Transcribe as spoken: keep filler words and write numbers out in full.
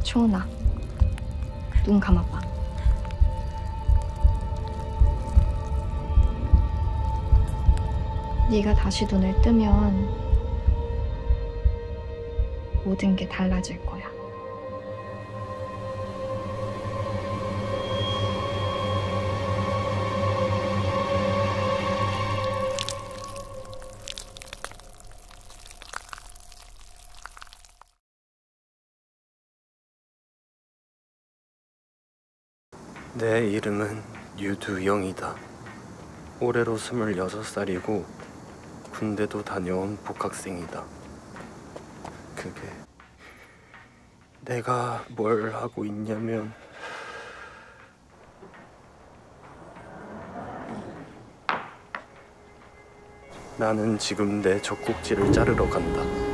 초은아, 눈 감아봐. 네가 다시 눈을 뜨면 모든 게 달라질 거야. 내 이름은 유두영이다. 올해로 스물여섯 살이고 군대도 다녀온 복학생이다. 그게 내가 뭘 하고 있냐면 나는 지금 내 젖꼭지를 자르러 간다.